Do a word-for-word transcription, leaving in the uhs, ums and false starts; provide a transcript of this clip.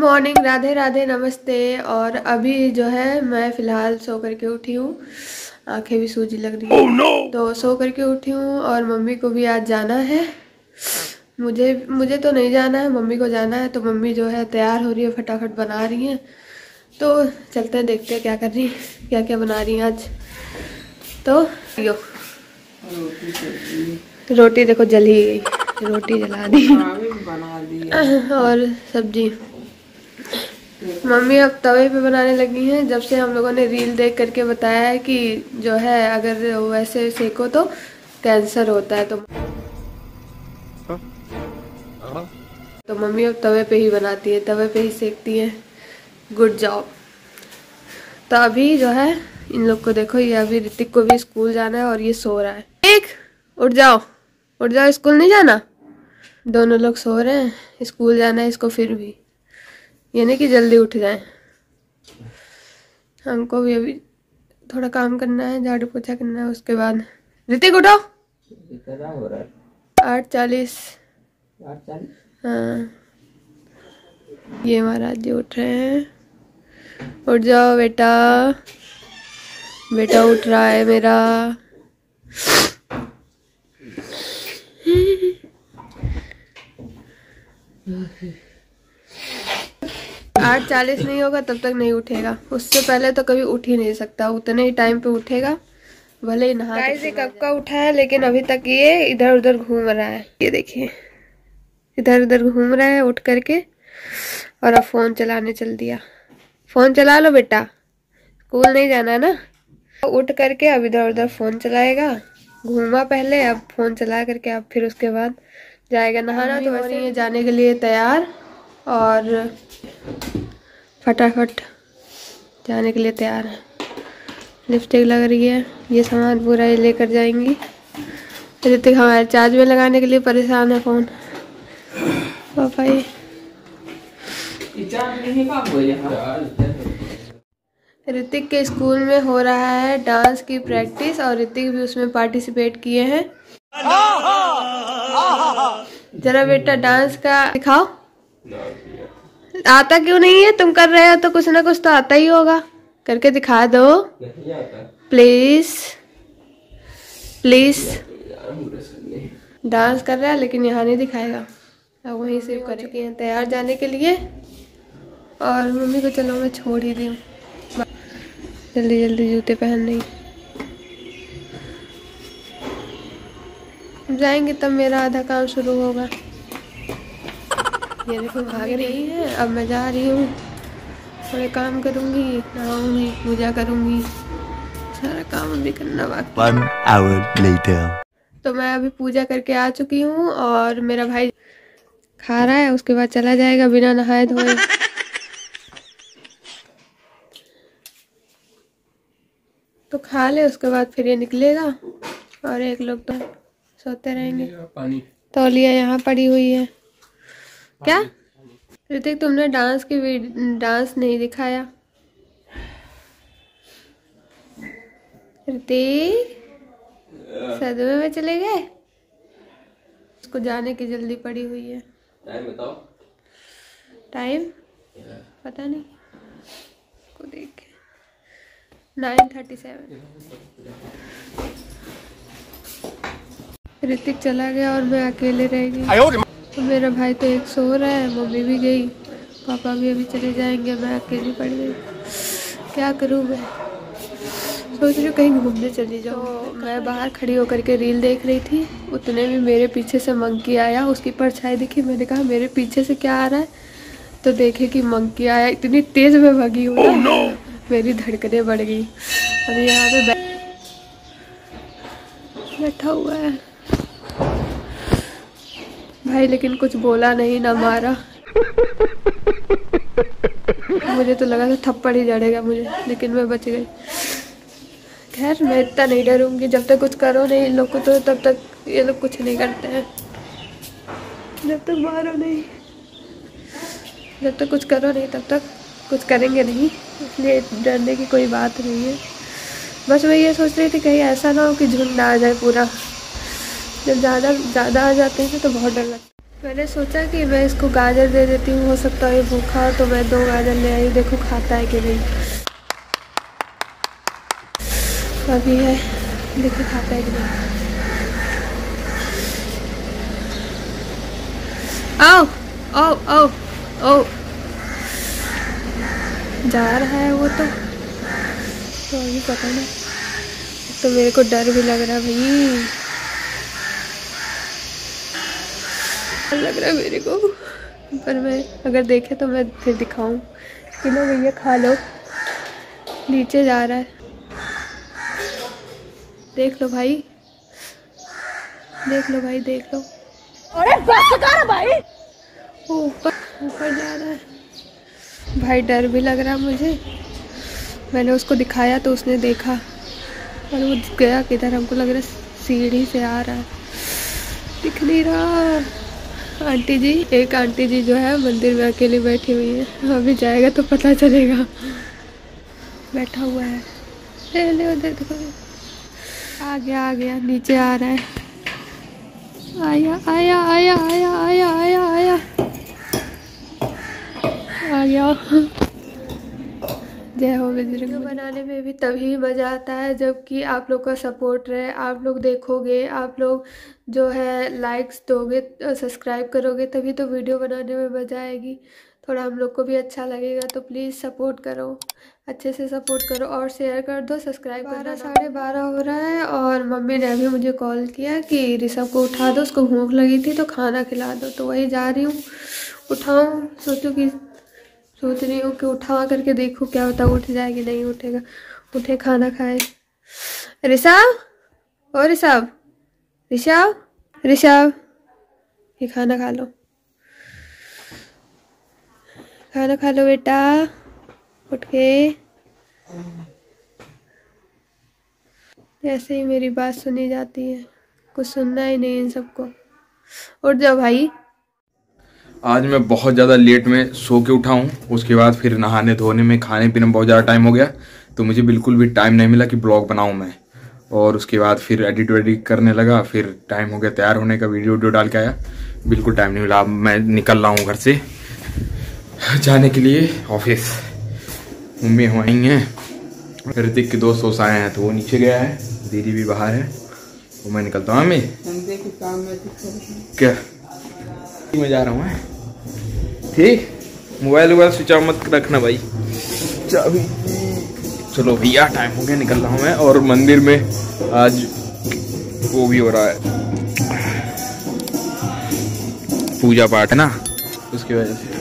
Morning, Radhe Radhe, नमस्ते। और अभी जो है मैं फ़िलहाल सो करके उठी हूँ, आंखें भी सूजी लग रही हैं। oh, no! तो सो करके उठी हूँ और मम्मी को भी आज जाना है। मुझे मुझे तो नहीं जाना है, मम्मी को जाना है। तो मम्मी जो है तैयार हो रही है, फटाफट बना रही हैं। तो चलते हैं, देखते हैं क्या कर रही हैं, क्या क्या बना रही हैं आज। तो यो रोटी देखो जल ही गई, रोटी जला दी बना दी और सब्जी मम्मी अब तवे पे बनाने लगी हैं। जब से हम लोगों ने रील देख करके बताया है कि जो है अगर वैसे सेको तो कैंसर होता है, तो तो मम्मी अब तवे पे ही बनाती है, तवे पे ही सेकती है। Good job. तो अभी जो है इन लोग को देखो, ये अभी ऋतिक को भी स्कूल जाना है और ये सो रहा है। एक उठ जाओ, उठ जाओ, स्कूल नहीं जाना। दोनों लोग सो रहे हैं, स्कूल जाना है इसको फिर भी, ये नहीं कि जल्दी उठ जाए। हमको भी अभी थोड़ा काम करना है, झाड़ू पोछा करना है, उसके बाद। ऋतिक उठो। आठ चालीस। हाँ, ये महाराज जी उठ रहे हैं। उठ जाओ बेटा, बेटा उठ रहा है मेरा। आठ चालीस नहीं होगा तब तक नहीं उठेगा, उससे पहले तो कभी उठ ही नहीं सकता। उतने ही टाइम पे उठेगा, भले ही नहा। गाइस ये कब का उठा है, लेकिन अभी तक ये इधर उधर घूम रहा है। ये देखिए इधर उधर घूम रहा है उठ करके, और अब फोन चलाने चल दिया। फोन चला लो बेटा, स्कूल नहीं जाना है ना। उठ करके अब इधर उधर फोन चलाएगा, घूमा पहले, अब फोन चला करके अब फिर उसके बाद जाएगा नहाना। तो वैसे ही जाने के लिए तैयार, और फटाफट जाने के लिए तैयार है। लिपस्टिक लग रही है, ये सामान पूरा ये लेकर जाएंगी। ऋतिक हमारे चार्ज में लगाने के लिए परेशान है फोन। पापा ये ऋतिक के स्कूल में हो रहा है डांस की प्रैक्टिस, और ऋतिक भी उसमें पार्टिसिपेट किए हैं। जरा बेटा डांस का दिखाओ। आता क्यों नहीं है? तुम कर रहे हो तो कुछ ना कुछ तो आता ही होगा, करके दिखा दो प्लीज प्लीज। डांस कर रहा है लेकिन यहाँ नहीं दिखाएगा, अब वहीं से कर चुके हैं तैयार जाने के लिए। और मम्मी को चलो मैं छोड़ ही दी हूँ, जल्दी जल्दी जूते पहन रही। जाएंगे तब मेरा आधा काम शुरू होगा। ये देखो भाग रही है। अब मैं जा रही हूँ, थोड़े काम करूँगी, नहाऊंगी, पूजा करूँगी, सारा काम अभी करना बाकी। One hour later. तो मैं अभी पूजा करके आ चुकी हूँ, और मेरा भाई खा रहा है, उसके बाद चला जाएगा बिना नहाए धोए। तो खा ले, उसके बाद फिर ये निकलेगा, और एक लोग तो सोते रहेंगे। तौलिया यहाँ पड़ी हुई है। क्या ऋतिक, तुमने डांस की डांस नहीं दिखाया। ऋतिक सदमे में चले गए, उसको जाने की जल्दी पड़ी हुई है। टाइम बताओ। टाइम पता नहीं, को देख नाइन थर्टी सेवन। ऋतिक चला गया और मैं अकेले रह गई। तो मेरा भाई तो एक सो रहा है, मम्मी भी गई, पापा भी अभी चले जाएंगे, मैं अकेली पड़ गई। क्या करूँ मैं? सोच रही हूँ कहीं घूमने चली जाऊँ। तो मैं बाहर खड़ी होकर के रील देख रही थी, उतने में मेरे पीछे से मंकी आया, उसकी परछाई दिखी। मैंने कहा मेरे पीछे से क्या आ रहा है, तो देखे कि मंकी आया। इतनी तेज में भगी हूँ ना, oh, no! मेरी धड़कनें बढ़ गई। अभी यहाँ पे बैठा हुआ है भाई, लेकिन कुछ बोला नहीं, ना मारा। मुझे तो लगा था थप्पड़ ही जड़ेगा मुझे, लेकिन मैं बच गई। खैर मैं इतना नहीं डरूंगी, जब तक कुछ करो नहीं इन लोग को, तो तब तक ये लोग कुछ नहीं करते हैं। जब तक मारो नहीं, जब तक कुछ करो नहीं, तब तक कुछ करेंगे नहीं, इसलिए डरने की कोई बात नहीं है। बस मैं ये सोच रही थी कहीं ऐसा ना हो कि झुंड आ जाए पूरा। जब ज़्यादा ज़्यादा आ जाते हैं तो बहुत डर लगता है। मैंने सोचा कि मैं इसको गाजर दे देती हूँ, हो सकता है ये भूखा हो, तो मैं दो गाजर ले आई। देखो खाता है कि नहीं। अभी है, देखो खाता है कि नहीं। आओ आओ आओ आओ, जा रहा है वो तो तो अभी पता नहीं। तो मेरे को डर भी लग रहा है भाई, लग रहा है मेरे को। पर मैं अगर देखे तो मैं फिर दिखाऊं कि लो भैया खा लो। नीचे जा रहा है, देख लो भाई, देख लो भाई, देख लो। अरे बस कर भाई, ऊपर ऊपर जा रहा है भाई। डर भी लग रहा मुझे। मैंने उसको दिखाया तो उसने देखा और वो गया किधर, हमको लग रहा है सीढ़ी से आ रहा है, दिख नहीं रहा। आंटी जी, एक आंटी जी जो है मंदिर में अकेली बैठी हुई है, अभी जाएगा तो पता चलेगा। बैठा हुआ है, ले ले उधर देखो, आ गया आ गया, नीचे आ रहा है। आया आया आया आया आया आया आया आ गया। जय हो बजरंग। वीडियो बनाने में भी तभी मज़ा आता है जबकि आप लोग का सपोर्ट रहे। आप लोग देखोगे, आप लोग जो है लाइक्स दोगे, सब्सक्राइब करोगे, तभी तो वीडियो बनाने में मज़ा आएगी। थोड़ा हम लोग को भी अच्छा लगेगा। तो प्लीज़ सपोर्ट करो, अच्छे से सपोर्ट करो और शेयर कर दो, सब्सक्राइब कर दो। साढ़े बारह हो रहा है और मम्मी ने अभी मुझे कॉल किया कि ऋषभ को उठा दो, उसको भूख लगी थी तो खाना खिला दो। तो वही जा रही हूँ, उठाऊँ। सोचो कि सोच रही हूँ कि उठा करके देखूँ क्या होता, उठ जाएगी नहीं उठेगा। उठे खाना खाए। ऋषभ, ओ ऋषभ, ऋषभ, ऋषभ, ये खाना खा लो, खाना खा लो बेटा, उठ के। ऐसे ही मेरी बात सुनी जाती है, कुछ सुनना ही नहीं इन सबको। उठ जाओ भाई। आज मैं बहुत ज़्यादा लेट में सो के उठा हूँ। उसके बाद फिर नहाने धोने में, खाने पीने में बहुत ज़्यादा टाइम हो गया, तो मुझे बिल्कुल भी टाइम नहीं मिला कि ब्लॉग बनाऊँ मैं। और उसके बाद फिर एडिट वेडिट करने लगा, फिर टाइम हो गया तैयार होने का, वीडियो वीडियो डाल के आया, बिल्कुल टाइम नहीं मिला। अब मैं निकल रहा हूँ घर से जाने के लिए ऑफिस। मम्मी हम आई हैं, ऋतिक के दोस्त दोस्त आए हैं तो वो नीचे गया है, दीदी भी बाहर है, वो मैं निकलता हूँ। मम्मी क्या मैं जा रहा हूँ, ठीक। मोबाइल वोबाइल स्विच ऑफ मत रखना भाई, चाबी। चलो भैया टाइम हो गया, निकल रहा हूँ मैं। और मंदिर में आज वो भी हो रहा है, पूजा पाठ है ना, उसकी वजह से